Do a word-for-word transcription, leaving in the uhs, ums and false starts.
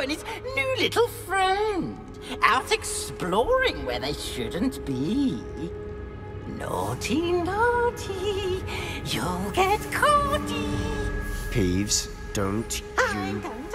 and his new little friend out exploring where they shouldn't be. Naughty, naughty, you'll get caughty. Peeves, don't I you... don't